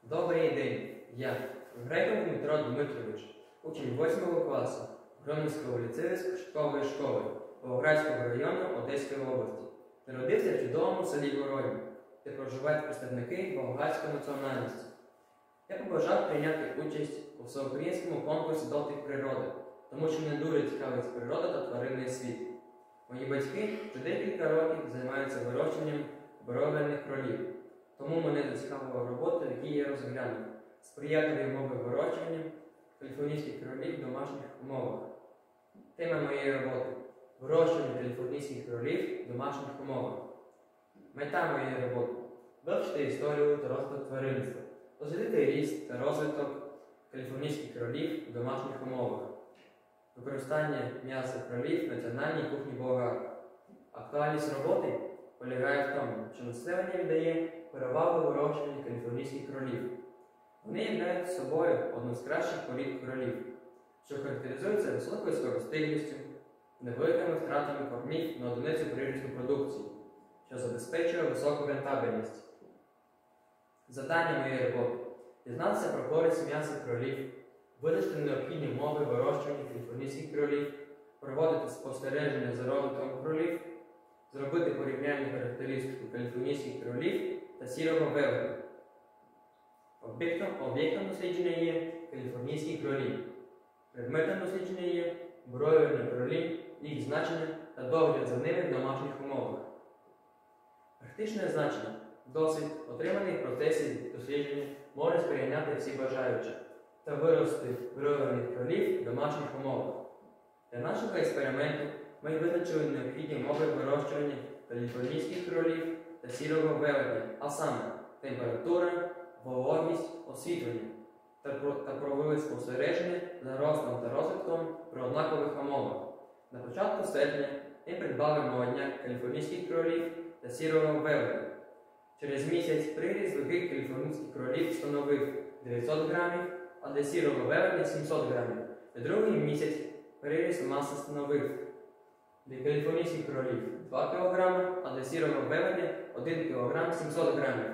Добрий день! Я Греков Дмитро Дмитрович, учень 8 класу Громадського ліцею з початкової школи Павлоградського району Одеської області. Народився в чудовому селі Воронь, де проживають представники болгарської національності. Я побажав прийняти участь у всеукраїнському конкурсі «Дотик природи», тому що мене дуже цікавить природа та тваринний світ. Мої батьки вже декілька років займаються вирощуванням бров'яних кролів. Тому мене зацікавила робота, в якій я розглянув сприятливі умови вирощування каліфорнійських кролів в домашніх умовах. Тема моєї роботи – вирощування каліфорнійських кролів в домашніх умовах. Мета моєї роботи – вивчити історію та розвиток тваринництва, дослідити ріст та розвиток каліфорнійських кролів в домашніх умовах, використання м'яса кролів в національній кухні болгар. Актуальність роботи полягає в тому, що населення віддає перевагу вирощуванню каліфорнійських кролів. Вони являють собою одну з кращих порід кролів, що характеризується високою скоростиглістю, невеликими втратами кормів на одиницю приросту продукції, що забезпечує високу рентабельність. Завдання моєї роботи – дізнатися про користь м'яса кролів, визначити необхідні умови вирощування каліфорнійських кролів, проводити спостереження за розвитком кролів, зробити порівняльну характеристику каліфорнійських кролів та сірого велетня. Об'єктом дослідження є каліфорнійські кролі. Предметом дослідження є бров'яні кролі, їх значення та догляд за ними в домашніх умовах. Практичне значення – досвід, отриманий в процесі дослідження, може сприйняти всі бажаючі та вирости бров'яних кролів в домашніх умовах. Для нашого експерименту ми визначили необхідні умови вирощування каліфорнійських кролів та сірого велетня, а саме температура, вологість, освітлення та провели спостереження за ростом та розвитком при однакових умовах. На початку серпня ми придбали молодняк каліфорнійських кролів та сірого велетня. Через місяць приріст ваги каліфорнійських кролів становив 900 грамів, а для сірого велетня 700 грамів. На другий місяць приріст маси становив для каліфорнійських кролів 2 кг, а для сірого велетня 1 кг 700 грамів.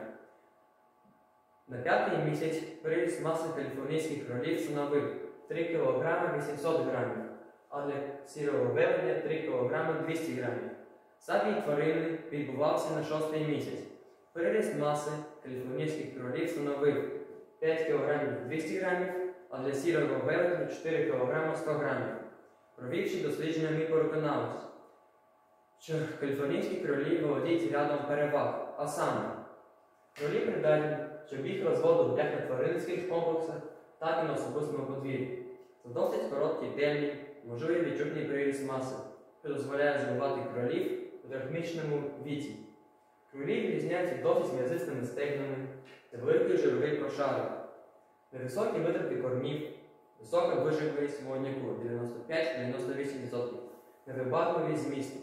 На п'ятий місяць приріст маси каліфорнійських кролів становив 3 кг 800 грамів, а для сірого велетня 3 кг 200 грамів. Забій тварини відбувався на шостий місяць. Приріст маси каліфорнійських кролів становив 5 кг 200 грамів, а для сірого велетня 4 кг 100 грамів. Провівши дослідження, ми переконалися, що каліфорнійські кролі володіють рядом переваг, а саме кролі придатні, щоб їх розводили як на тваринницьких комплексах, так і на особистому подвір'ї. За досить короткий термін можливий відчутний приріст маси, що дозволяє збивати кролів у трьохмісячному віці. Кролі відрізняються досить м'язистими стегнами та великий жировий прошарок. Невисокі витрати кормів, висока виживленість молодняку 95-98%, невибагливість змісту.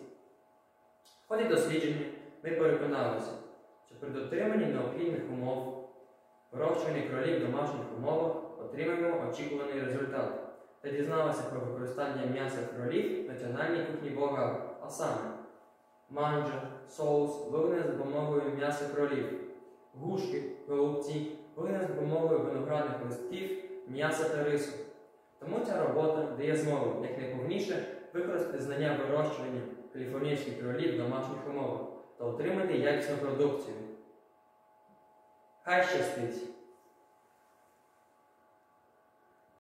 В ході дослідження ми переконалися, що при дотриманні необхідних умов вирощування кролів в домашніх умовах отримаємо очікуваний результат та дізналися про використання м'яса кролів в національній кухні болгар, а саме манджа, соус, виведений за допомогою м'яса кролів, гушки, голубці, виведені за допомогою виноградних листків, м'яса та рису. Тому ця робота дає змогу якнайповніше використати знання вирощування каліфорнійських кролів в домашніх умовах та отримати якісну продукцію. Хай щастить!